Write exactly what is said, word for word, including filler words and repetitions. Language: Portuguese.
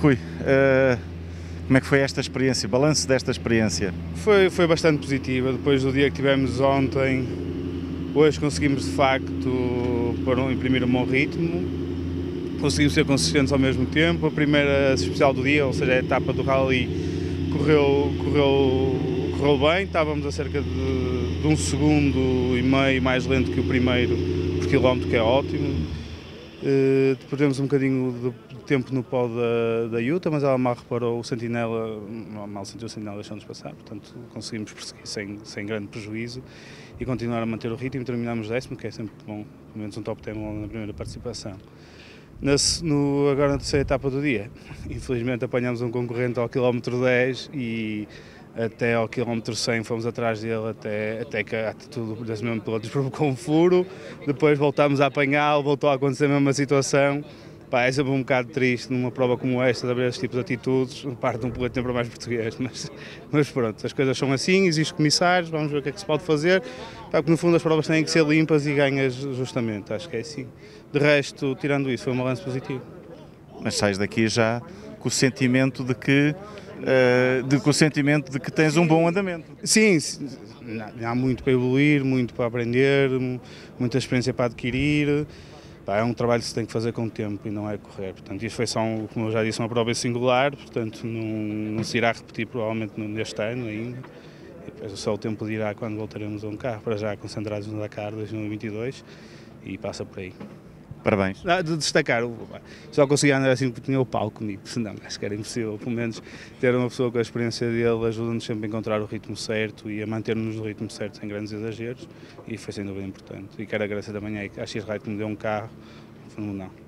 Rui, uh, como é que foi esta experiência, balanço desta experiência? Foi, foi bastante positiva, depois do dia que tivemos ontem, hoje conseguimos de facto para um, imprimir um bom ritmo, conseguimos ser consistentes ao mesmo tempo. A primeira especial do dia, ou seja, a etapa do rally, correu, correu, correu bem, estávamos a cerca de, de um segundo e meio mais lento que o primeiro por quilómetro, que é ótimo. Uh, perdemos um bocadinho de tempo no pó da, da Yuta, mas ela mal reparou o sentinela, mal sentiu o sentinela, deixou-nos passar, portanto conseguimos prosseguir sem, sem grande prejuízo e continuar a manter o ritmo e terminamos décimo, que é sempre bom, pelo menos um top dez na primeira participação. Na, no, agora na terceira etapa do dia, infelizmente apanhamos um concorrente ao quilómetro dez e até ao quilómetro cem fomos atrás dele, até, até que a atitude das mesmas pilotos provocou um furo, depois voltámos a apanhá-lo, voltou a acontecer a mesma situação. Pá, é sempre um bocado triste numa prova como esta de haver este tipo de atitudes, parte de um piloto sempre mais português, mas, mas pronto, as coisas são assim, existem comissários, vamos ver o que é que se pode fazer, pá, porque no fundo as provas têm que ser limpas e ganhas justamente, acho que é assim. De resto, tirando isso, foi um balanço positivo. Mas sais daqui já com o sentimento de que, uh, de, com o sentimento de que tens um bom andamento. Sim, há muito para evoluir, muito para aprender, muita experiência para adquirir. É um trabalho que se tem que fazer com o tempo e não é correr, portanto isto foi só, um, como eu já disse, uma prova singular, portanto não, não se irá repetir provavelmente neste ano ainda, e depois só o tempo dirá quando voltaremos a um carro, para já concentrados no Dakar dois mil e vinte e dois e passa por aí. Parabéns. Ah, de destacar, só consegui andar assim porque tinha o Paulo comigo, senão acho que era impossível, pelo menos ter uma pessoa com a experiência dele ajuda-nos sempre a encontrar o ritmo certo e a manter-nos no ritmo certo sem grandes exageros e foi sem dúvida importante. E quero agradecer também à X-Ride que me deu um carro fenomenal.